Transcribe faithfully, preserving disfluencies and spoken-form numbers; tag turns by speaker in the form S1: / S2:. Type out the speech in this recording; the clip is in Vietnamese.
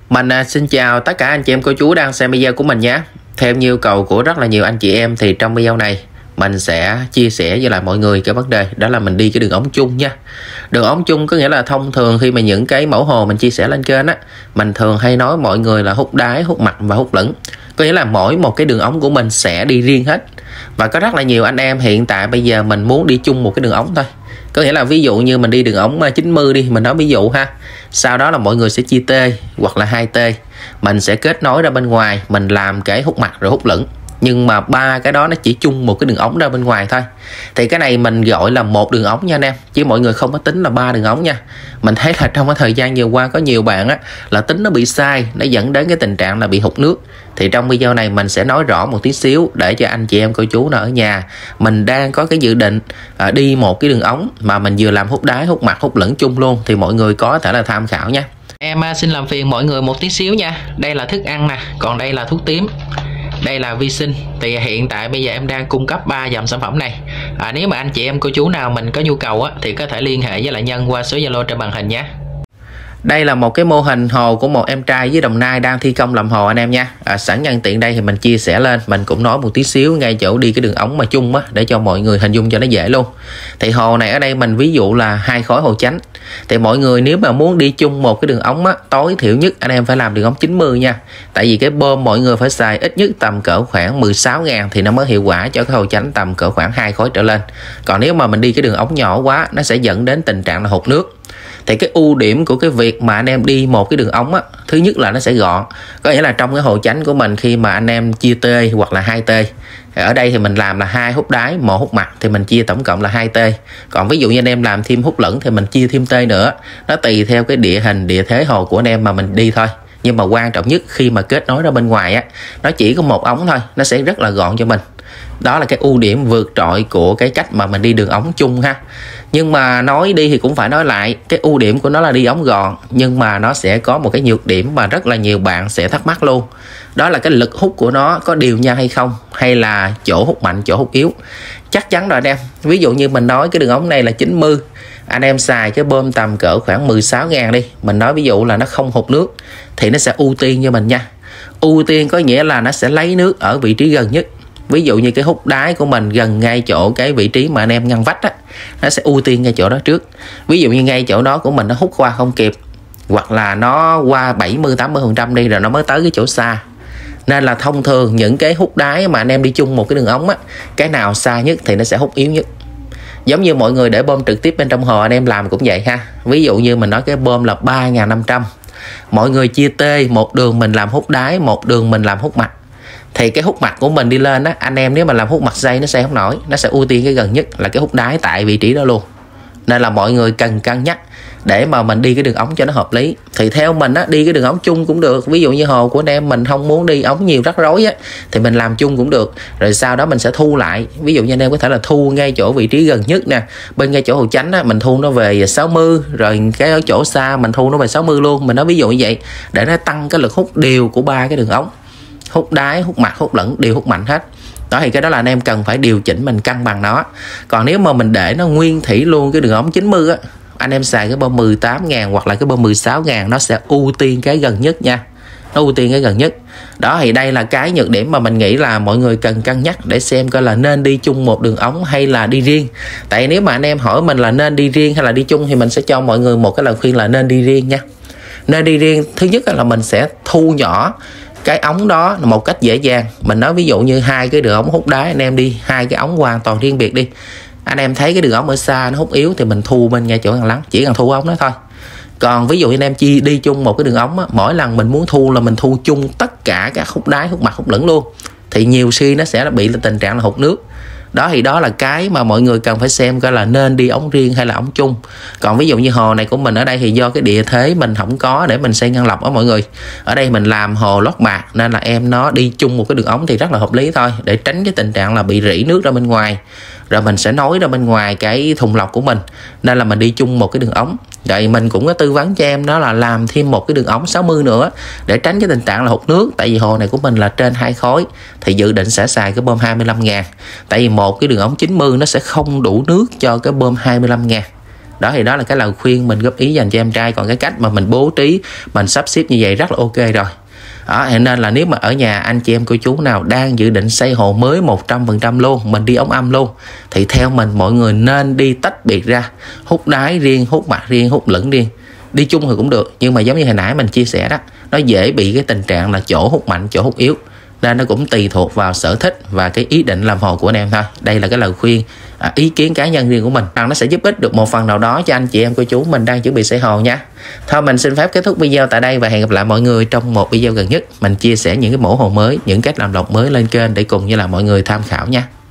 S1: Mình à, xin chào tất cả anh chị em cô chú đang xem video của mình nhé. Theo như yêu cầu của rất là nhiều anh chị em thì trong video này mình sẽ chia sẻ với lại mọi người cái vấn đề đó là mình đi cái đường ống chung nha. Đường ống chung có nghĩa là thông thường khi mà những cái mẫu hồ mình chia sẻ lên kênh á, mình thường hay nói mọi người là hút đáy, hút mặt và hút lửng. Có nghĩa là mỗi một cái đường ống của mình sẽ đi riêng hết. Và có rất là nhiều anh em hiện tại bây giờ mình muốn đi chung một cái đường ống thôi. Có nghĩa là ví dụ như mình đi đường ống chín mươi đi, mình nói ví dụ ha. Sau đó là mọi người sẽ chia T hoặc là hai T. Mình sẽ kết nối ra bên ngoài, mình làm cái hút mặt rồi hút lửng. Nhưng mà ba cái đó nó chỉ chung một cái đường ống ra bên ngoài thôi. Thì cái này mình gọi là một đường ống nha anh em, chứ mọi người không có tính là ba đường ống nha. Mình thấy là trong cái thời gian vừa qua có nhiều bạn á là tính nó bị sai, nó dẫn đến cái tình trạng là bị hụt nước. Thì trong video này mình sẽ nói rõ một tí xíu để cho anh chị em cô chú nào ở nhà mình đang có cái dự định à, đi một cái đường ống mà mình vừa làm hút đáy, hút mặt, hút lửng chung luôn thì mọi người có thể là tham khảo nha. Em xin làm phiền mọi người một tí xíu nha. Đây là thức ăn nè, còn đây là thuốc tím. Đây là vi sinh. Thì hiện tại bây giờ em đang cung cấp ba dòng sản phẩm này. à, Nếu mà anh chị em cô chú nào mình có nhu cầu á, thì có thể liên hệ với lại Nhân qua số Zalo trên màn hình nhé. Đây là một cái mô hình hồ của một em trai với Đồng Nai đang thi công làm hồ anh em nha. à, Sẵn nhân tiện đây thì mình chia sẻ lên, mình cũng nói một tí xíu ngay chỗ đi cái đường ống mà chung á, để cho mọi người hình dung cho nó dễ luôn. Thì hồ này ở đây mình ví dụ là hai khối hồ chánh. Thì mọi người nếu mà muốn đi chung một cái đường ống á, tối thiểu nhất anh em phải làm đường ống chín mươi nha. Tại vì cái bơm mọi người phải xài ít nhất tầm cỡ khoảng mười sáu ngàn thì nó mới hiệu quả cho cái hồ chánh tầm cỡ khoảng hai khối trở lên. Còn nếu mà mình đi cái đường ống nhỏ quá, nó sẽ dẫn đến tình trạng là hụt nước. Thì cái ưu điểm của cái việc mà anh em đi một cái đường ống á, thứ nhất là nó sẽ gọn. Có nghĩa là trong cái hồ chánh của mình khi mà anh em chia T hoặc là hai T, ở đây thì mình làm là hai hút đáy, một hút mặt thì mình chia tổng cộng là hai T. Còn ví dụ như anh em làm thêm hút lửng thì mình chia thêm T nữa. Nó tùy theo cái địa hình, địa thế hồ của anh em mà mình đi thôi. Nhưng mà quan trọng nhất khi mà kết nối ra bên ngoài á, nó chỉ có một ống thôi, nó sẽ rất là gọn cho mình. Đó là cái ưu điểm vượt trội của cái cách mà mình đi đường ống chung ha. Nhưng mà nói đi thì cũng phải nói lại, cái ưu điểm của nó là đi ống gọn, nhưng mà nó sẽ có một cái nhược điểm mà rất là nhiều bạn sẽ thắc mắc luôn. Đó là cái lực hút của nó có đều nhau hay không, hay là chỗ hút mạnh, chỗ hút yếu. Chắc chắn rồi anh em. Ví dụ như mình nói cái đường ống này là chín mươi, anh em xài cái bơm tầm cỡ khoảng mười sáu ngàn đi, mình nói ví dụ là nó không hụt nước, thì nó sẽ ưu tiên cho mình nha. Ưu tiên có nghĩa là nó sẽ lấy nước ở vị trí gần nhất. Ví dụ như cái hút đáy của mình gần ngay chỗ cái vị trí mà anh em ngăn vách á, nó sẽ ưu tiên ngay chỗ đó trước. Ví dụ như ngay chỗ đó của mình nó hút qua không kịp, hoặc là nó qua bảy mươi tám mươi phần trăm đi rồi nó mới tới cái chỗ xa. Nên là thông thường những cái hút đáy mà anh em đi chung một cái đường ống á, cái nào xa nhất thì nó sẽ hút yếu nhất. Giống như mọi người để bơm trực tiếp bên trong hồ anh em làm cũng vậy ha. Ví dụ như mình nói cái bơm là ba nghìn năm trăm, mọi người chia T, một đường mình làm hút đáy, một đường mình làm hút mặt. Thì cái hút mặt của mình đi lên á, anh em nếu mà làm hút mặt dây nó sẽ không nổi, nó sẽ ưu tiên cái gần nhất là cái hút đáy tại vị trí đó luôn. Nên là mọi người cần cân nhắc để mà mình đi cái đường ống cho nó hợp lý. Thì theo mình á, đi cái đường ống chung cũng được. Ví dụ như hồ của anh em mình không muốn đi ống nhiều rắc rối á, thì mình làm chung cũng được. Rồi sau đó mình sẽ thu lại. Ví dụ như anh em có thể là thu ngay chỗ vị trí gần nhất nè, bên ngay chỗ hồ chánh á, mình thu nó về sáu mươi. Rồi cái ở chỗ xa mình thu nó về sáu mươi luôn. Mình nói ví dụ như vậy để nó tăng cái lực hút đều của ba cái đường ống. Hút đáy, hút mặt, hút lửng đều hút mạnh hết. Đó thì cái đó là anh em cần phải điều chỉnh mình cân bằng nó. Còn nếu mà mình để nó nguyên thủy luôn cái đường ống chín mươi á, anh em xài cái bơm mười tám ngàn hoặc là cái bơm mười sáu ngàn, nó sẽ ưu tiên cái gần nhất nha. Nó ưu tiên cái gần nhất. Đó thì đây là cái nhược điểm mà mình nghĩ là mọi người cần cân nhắc để xem coi là nên đi chung một đường ống hay là đi riêng. Tại nếu mà anh em hỏi mình là nên đi riêng hay là đi chung thì mình sẽ cho mọi người một cái lời khuyên là nên đi riêng nha. Nên đi riêng, thứ nhất là mình sẽ thu nhỏ cái ống đó một cách dễ dàng. Mình nói ví dụ như hai cái đường ống hút đáy, anh em đi hai cái ống hoàn toàn riêng biệt đi. Anh em thấy cái đường ống ở xa nó hút yếu thì mình thu bên ngay chỗ ngăn lắng, chỉ cần thu ống đó thôi. Còn ví dụ anh em chi đi chung một cái đường ống á, mỗi lần mình muốn thu là mình thu chung tất cả các hút đáy, hút mặt, hút lửng luôn, thì nhiều khi nó sẽ bị tình trạng là hụt nước. Đó thì đó là cái mà mọi người cần phải xem coi là nên đi ống riêng hay là ống chung. Còn ví dụ như hồ này của mình ở đây thì do cái địa thế mình không có để mình xây ngăn lọc đó mọi người. Ở đây mình làm hồ lót bạc nên là em nó đi chung một cái đường ống thì rất là hợp lý thôi, để tránh cái tình trạng là bị rỉ nước ra bên ngoài. Rồi mình sẽ nối ra bên ngoài cái thùng lọc của mình. Nên là mình đi chung một cái đường ống. Rồi mình cũng có tư vấn cho em đó là làm thêm một cái đường ống sáu mươi nữa để tránh cái tình trạng là hụt nước. Tại vì hồ này của mình là trên hai khối thì dự định sẽ xài cái bơm hai mươi lăm ngàn. Tại vì một cái đường ống chín mươi nó sẽ không đủ nước cho cái bơm hai mươi lăm ngàn. Đó thì đó là cái lời khuyên mình góp ý dành cho em trai. Còn cái cách mà mình bố trí, mình sắp xếp như vậy rất là ok rồi. Đó, nên là nếu mà ở nhà anh chị em cô chú nào đang dự định xây hồ mới một trăm phần trăm luôn, mình đi ống âm luôn, thì theo mình mọi người nên đi tách biệt ra, hút đáy riêng, hút mặt riêng, hút lửng riêng. Đi chung thì cũng được, nhưng mà giống như hồi nãy mình chia sẻ đó, nó dễ bị cái tình trạng là chỗ hút mạnh, chỗ hút yếu, nên nó cũng tùy thuộc vào sở thích và cái ý định làm hồ của anh em thôi. Đây là cái lời khuyên, à, ý kiến cá nhân riêng của mình, rằng nó sẽ giúp ích được một phần nào đó cho anh chị em cô chú mình đang chuẩn bị xây hồ nha. Thôi mình xin phép kết thúc video tại đây và hẹn gặp lại mọi người trong một video gần nhất. Mình chia sẻ những cái mẫu hồ mới, những cách làm lọc mới lên kênh để cùng với là mọi người tham khảo nha.